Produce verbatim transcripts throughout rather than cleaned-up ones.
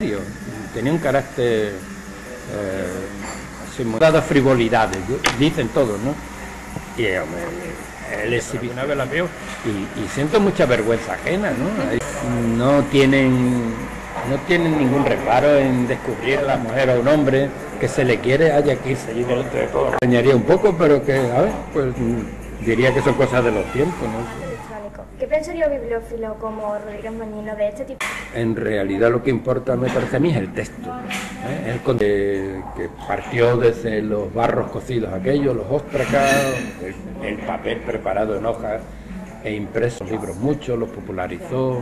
tenía un carácter eh, sin dadas frivolidades, dicen todos, ¿no? Y hombre, él exhibió una vez la veo y, y siento mucha vergüenza ajena, ¿no? No tienen, no tienen ningún reparo en descubrir a la mujer o un hombre que se le quiere, haya que irse allí delante de todo. Me extrañaría un poco, pero que, a ver, pues diría que son cosas de los tiempos, ¿no? ¿Qué pensaría un bibliófilo como Rodríguez Mañino de este tipo? En realidad lo que importa, me parece a mí, es el texto, ¿eh? El que, que partió desde los barros cocidos aquellos, los óstracas, el, el papel preparado en hojas e impreso, libros muchos, los popularizó,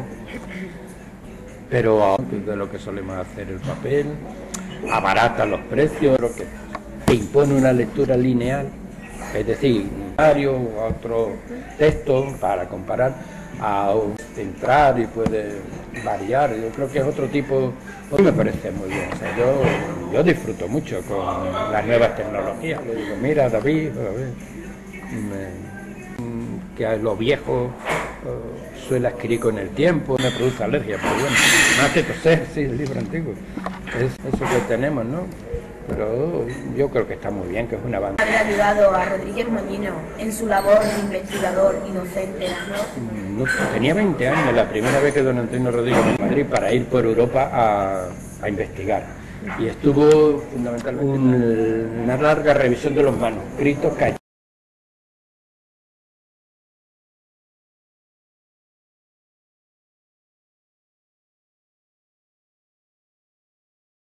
pero de lo que solemos hacer el papel, abarata los precios, lo que impone una lectura lineal, es decir, un otro texto para comparar, a entrar y puede variar. Yo creo que es otro tipo, me parece muy bien. O sea, yo, yo disfruto mucho con las nuevas tecnologías. Le digo, mira, David, a ver, me, que a lo viejo uh, suele adquirir con el tiempo, me produce alergia, pero bueno, más que toser, sí, el libro antiguo, es eso que tenemos, ¿no? Pero yo creo que está muy bien, que es una banda. Haber ayudado a Rodríguez Mañino en su labor de investigador inocente, ¿no? No, tenía veinte años, la primera vez que don Antonio Rodríguez en Madrid para ir por Europa a, a investigar. Y estuvo fundamentalmente un, una larga revisión de los manuscritos callados.